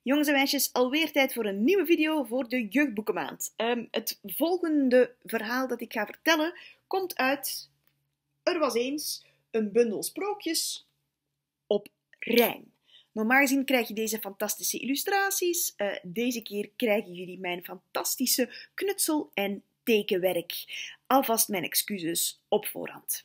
Jongens en meisjes, alweer tijd voor een nieuwe video voor de jeugdboekenmaand. Het volgende verhaal dat ik ga vertellen komt uit Er was eens een bundel sprookjes op rijm. Normaal gezien krijg je deze fantastische illustraties. Deze keer krijgen jullie mijn fantastische knutsel- en tekenwerk. Alvast mijn excuses op voorhand.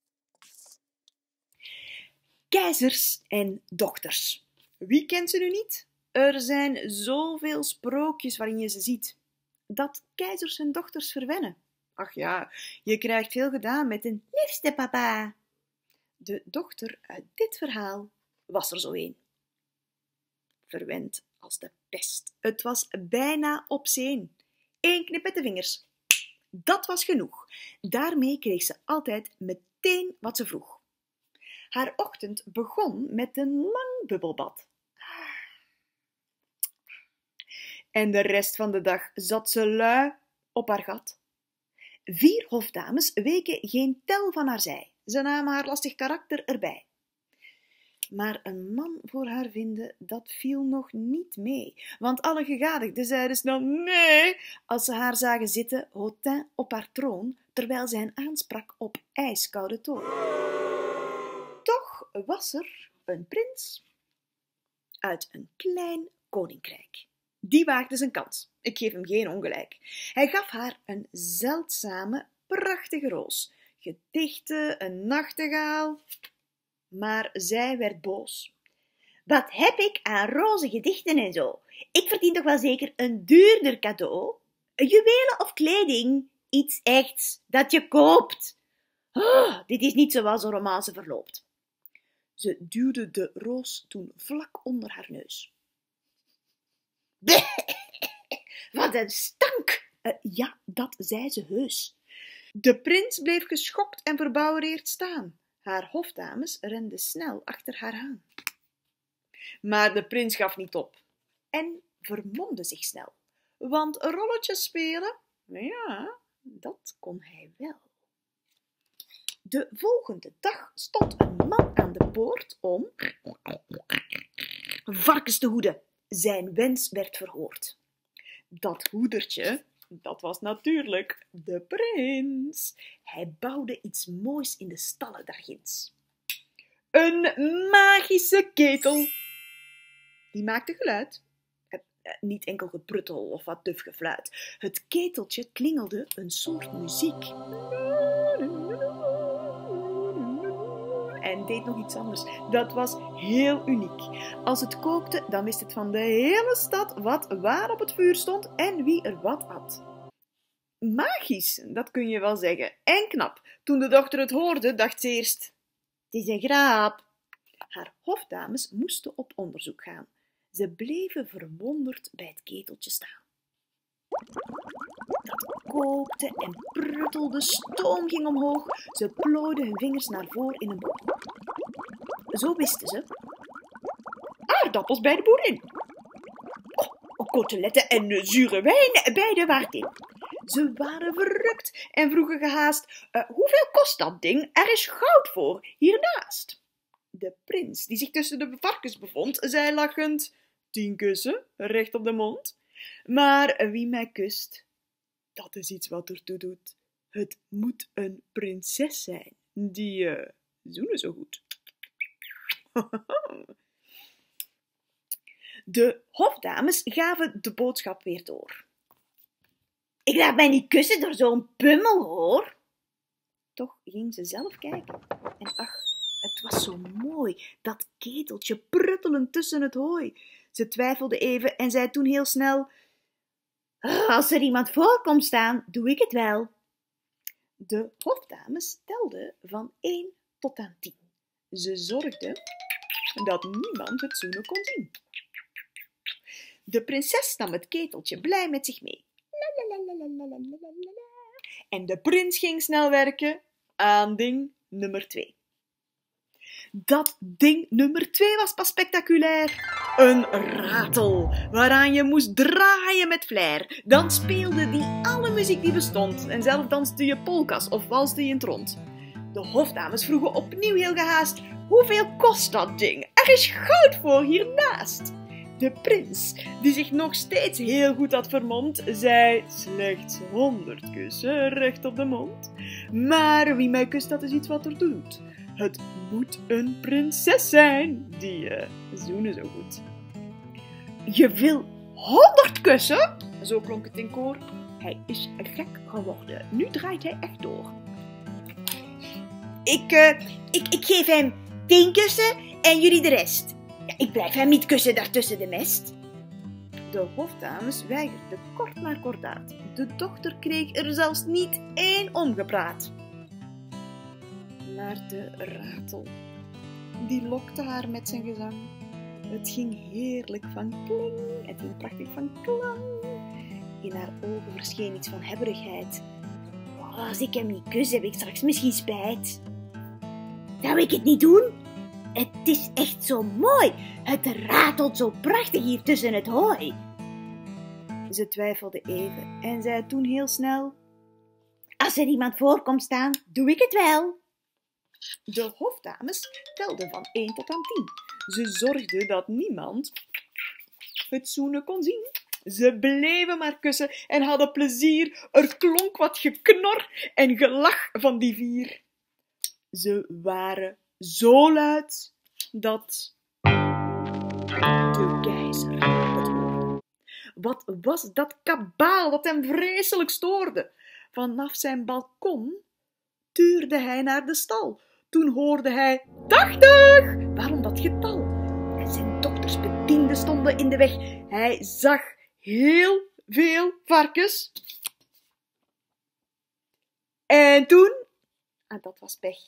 Keizers en dochters. Wie kent ze nu niet? Er zijn zoveel sprookjes waarin je ze ziet. Dat keizers hun dochters verwennen. Ach ja, je krijgt veel gedaan met een liefste papa. De dochter uit dit verhaal was er zo een. Verwend als de pest. Het was bijna op zeen. 1 knip met de vingers. Dat was genoeg. Daarmee kreeg ze altijd meteen wat ze vroeg. Haar ochtend begon met een lang bubbelbad. En de rest van de dag zat ze lui op haar gat. 4 hofdames weken geen tel van haar zij. Ze namen haar lastig karakter erbij. Maar een man voor haar vinden, dat viel nog niet mee. Want alle gegadigden zeiden snel nee, als ze haar zagen zitten, hautain op haar troon, terwijl zij hen aansprak op ijskoude toon. Toch was er een prins uit een klein koninkrijk. Die waagde zijn kans. Ik geef hem geen ongelijk. Hij gaf haar een zeldzame, prachtige roos. Gedichten, een nachtegaal. Maar zij werd boos. Wat heb ik aan roze gedichten en zo? Ik verdien toch wel zeker een duurder cadeau? Juwelen of kleding? Iets echts dat je koopt. Oh, dit is niet zoals een romance verloopt. Ze duwde de roos toen vlak onder haar neus. Wat een stank! Ja, dat zei ze heus. De prins bleef geschokt en verbouwereerd staan. Haar hofdames renden snel achter haar aan. Maar de prins gaf niet op en vermomde zich snel. Want rolletjes spelen, ja, dat kon hij wel. De volgende dag stond een man aan de poort om varkens te hoeden. Zijn wens werd verhoord. Dat hoedertje, dat was natuurlijk de prins. Hij bouwde iets moois in de stallen daarginds. Een magische ketel. Die maakte geluid. Niet enkel gepruttel of wat duf gefluit. Het keteltje klingelde een soort muziek. En deed nog iets anders. Dat was heel uniek. Als het kookte, dan wist het van de hele stad wat waar op het vuur stond en wie er wat at. Magisch, dat kun je wel zeggen. En knap. Toen de dochter het hoorde, dacht ze eerst: het is een grap. Haar hofdames moesten op onderzoek gaan. Ze bleven verwonderd bij het keteltje staan. Dat kookte en pruttelde, stoom ging omhoog. Ze plooiden hun vingers naar voren in een boog. Zo wisten ze: aardappels bij de boerin. Koteletten en zure wijn bij de waardin. Ze waren verrukt en vroegen gehaast: hoeveel kost dat ding? Er is goud voor, hiernaast. De prins, die zich tussen de varkens bevond, zei lachend: 10 kussen, recht op de mond. Maar wie mij kust, dat is iets wat ertoe doet. Het moet een prinses zijn, die zoenen zo goed. De hofdames gaven de boodschap weer door. Ik laat mij niet kussen door zo'n pummel, hoor. Toch ging ze zelf kijken. En ach, het was zo mooi, dat keteltje pruttelend tussen het hooi. Ze twijfelde even en zei toen heel snel: als er iemand voor komt staan, doe ik het wel. De hofdames telden van 1 tot aan 10. Ze zorgden dat niemand het zoenen kon zien. De prinses nam het keteltje blij met zich mee. En de prins ging snel werken aan ding nummer 2. Dat ding nummer 2 was pas spectaculair. Een ratel, waaraan je moest draaien met flair. Dan speelde die alle muziek die bestond. En zelf danste je polkas of walste je in het rond. De hofdames vroegen opnieuw heel gehaast: hoeveel kost dat ding? Er is goud voor hiernaast. De prins, die zich nog steeds heel goed had vermomd, zei slechts 100 kussen recht op de mond. Maar wie mij kust, dat is iets wat er doet. Het moet een prinses zijn, die zoenen zo goed. Je wil 100 kussen? Zo klonk het in koor. Hij is gek geworden. Nu draait hij echt door. Ik geef hem 10 kussen en jullie de rest. Ja, ik blijf hem niet kussen daar tussen de mest. De hofdames weigerden kort maar kordaat. De dochter kreeg er zelfs niet 1 omgepraat. Maar de ratel, die lokte haar met zijn gezang. Het ging heerlijk van kling, het ging prachtig van klang. In haar ogen verscheen iets van hebberigheid. Oh, als ik hem niet kus, heb ik straks misschien spijt. Zou ik het niet doen? Het is echt zo mooi. Het ratelt zo prachtig hier tussen het hooi. Ze twijfelde even en zei toen heel snel: Als er iemand voor komt staan, doe ik het wel. De hofdames telden van 1 tot aan 10. Ze zorgden dat niemand het zoenen kon zien. Ze bleven maar kussen en hadden plezier. Er klonk wat geknor en gelach van die 4. Ze waren zo luid dat de keizer het hoorde. Wat was dat kabaal dat hem vreselijk stoorde? Vanaf zijn balkon tuurde hij naar de stal. Toen hoorde hij 80! Waarom dat getal? En zijn dochters bedienden stonden in de weg. Hij zag heel veel varkens. En toen, en dat was pech,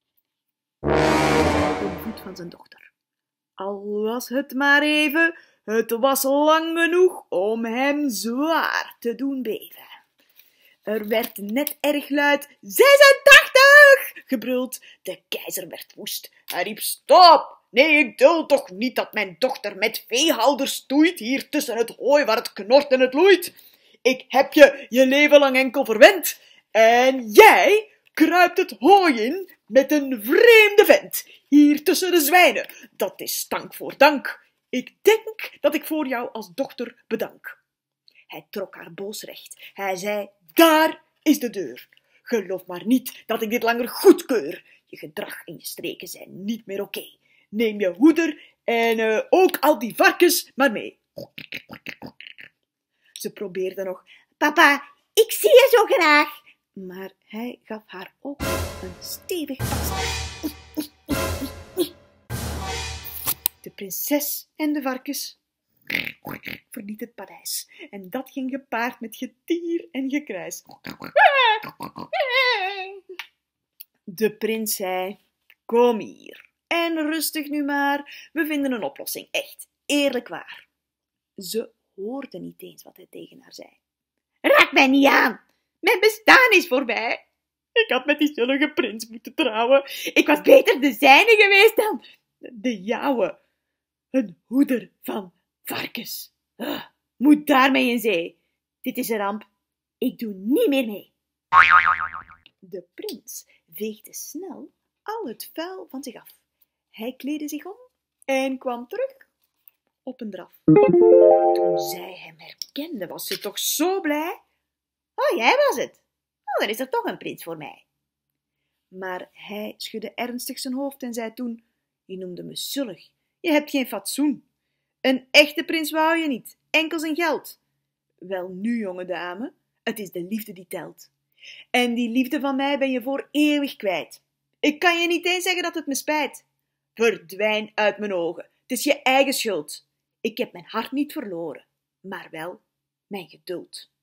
de voet van zijn dochter. Al was het maar even, het was lang genoeg om hem zwaar te doen beven. Er werd net erg luid 86 gebruld. De keizer werd woest. Hij riep: Stop! Nee, ik duld toch niet dat mijn dochter met veehouders stoeit hier tussen het hooi waar het knort en het loeit. Ik heb je leven lang enkel verwend. En jij kruipt het hooi in met een vreemde vent hier tussen de zwijnen. Dat is stank voor dank. Ik denk dat ik voor jou als dochter bedank. Hij trok haar boos recht. Hij zei: Daar is de deur. Geloof maar niet dat ik dit langer goedkeur. Je gedrag en je streken zijn niet meer oké. Neem je hoeder en ook al die varkens maar mee. Ze probeerde nog: Papa, ik zie je zo graag. Maar hij gaf haar ook een stevig pas. De prinses en de varkens verliet het paleis. En dat ging gepaard met getier en gekrijs. De prins zei: Kom hier. En rustig nu maar. We vinden een oplossing. Echt, eerlijk waar. Ze hoorde niet eens wat hij tegen haar zei. Raak mij niet aan. Mijn bestaan is voorbij. Ik had met die zullige prins moeten trouwen. Ik was beter de zijne geweest dan de jouwe. Een hoeder van varkens. Moet daarmee in zee. Dit is een ramp. Ik doe niet meer mee. De prins veegde snel al het vuil van zich af. Hij kleedde zich om en kwam terug op een draf. Toen zij hem herkende, was ze toch zo blij. Oh, jij was het. Oh, dan is er toch een prins voor mij. Maar hij schudde ernstig zijn hoofd en zei toen: Je noemde me zullig. Je hebt geen fatsoen. Een echte prins wou je niet, enkel zijn geld. Wel nu, jonge dame, het is de liefde die telt. En die liefde van mij ben je voor eeuwig kwijt. Ik kan je niet eens zeggen dat het me spijt. Verdwijn uit mijn ogen, het is je eigen schuld. Ik heb mijn hart niet verloren, maar wel mijn geduld.